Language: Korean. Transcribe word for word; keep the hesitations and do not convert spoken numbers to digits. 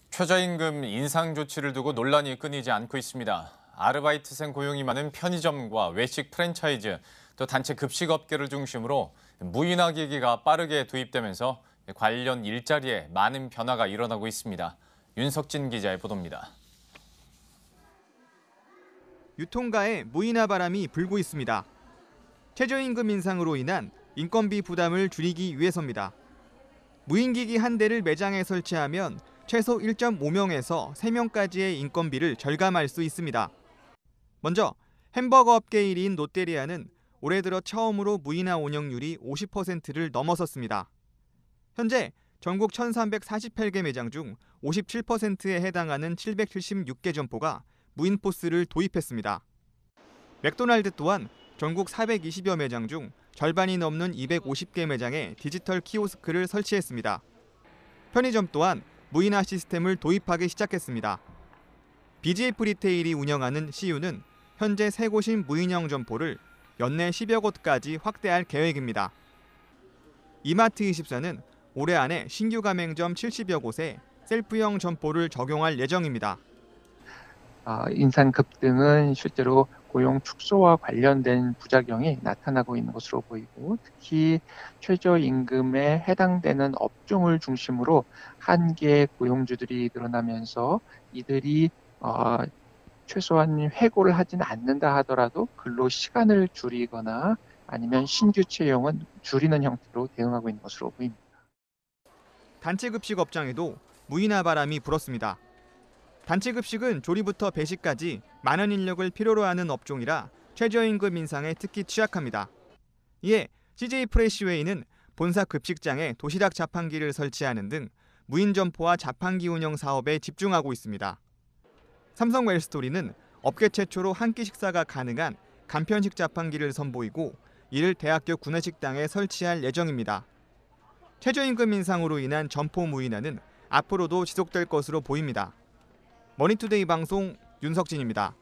최저임금 인상 조치를 두고 논란이 끊이지 않고 있습니다. 아르바이트생 고용이 많은 편의점과 외식 프랜차이즈, 또 단체 급식업계를 중심으로 무인화 기기가 빠르게 도입되면서 관련 일자리에 많은 변화가 일어나고 있습니다. 윤석진 기자의 보도입니다. 유통가에 무인화 바람이 불고 있습니다. 최저임금 인상으로 인한 인건비 부담을 줄이기 위해서입니다. 무인기기 한 대를 매장에 설치하면 최소 일 점 오 명에서 세 명까지의 인건비를 절감할 수 있습니다. 먼저 햄버거 업계 일 위인 롯데리아는 올해 들어 처음으로 무인화 운영률이 오십 퍼센트를 넘어섰습니다. 현재 전국 천삼백사십팔 개 매장 중 오십칠 퍼센트에 해당하는 칠백칠십육 개 점포가 무인 포스를 도입했습니다. 맥도날드 또한 전국 사백이십여 매장 중 절반이 넘는 이백오십 개 매장에 디지털 키오스크를 설치했습니다. 편의점 또한 무인화 시스템을 도입하기 시작했습니다. 비지에프 리테일이 운영하는 씨유는 현재 세 곳인 무인형 점포를 연내 십여 곳까지 확대할 계획입니다. 이마트이십사는 올해 안에 신규 가맹점 칠십여 곳에 셀프형 점포를 적용할 예정입니다. 어, 인상 급등은 실제로 고용 축소와 관련된 부작용이 나타나고 있는 것으로 보이고, 특히 최저임금에 해당되는 업종을 중심으로 한계의 고용주들이 늘어나면서 이들이 어, 최소한 해고를 하지는 않는다 하더라도 근로 시간을 줄이거나 아니면 신규 채용은 줄이는 형태로 대응하고 있는 것으로 보입니다. 단체 급식 업장에도 무인화 바람이 불었습니다. 단체 급식은 조리부터 배식까지 많은 인력을 필요로 하는 업종이라 최저임금 인상에 특히 취약합니다. 이에 씨제이 프레시웨이는 본사 급식장에 도시락 자판기를 설치하는 등 무인 점포와 자판기 운영 사업에 집중하고 있습니다. 삼성 웰스토리는 업계 최초로 한 끼 식사가 가능한 간편식 자판기를 선보이고 이를 대학교 구내식당에 설치할 예정입니다. 최저임금 인상으로 인한 점포 무인화는 앞으로도 지속될 것으로 보입니다. 머니투데이 방송 윤석진입니다.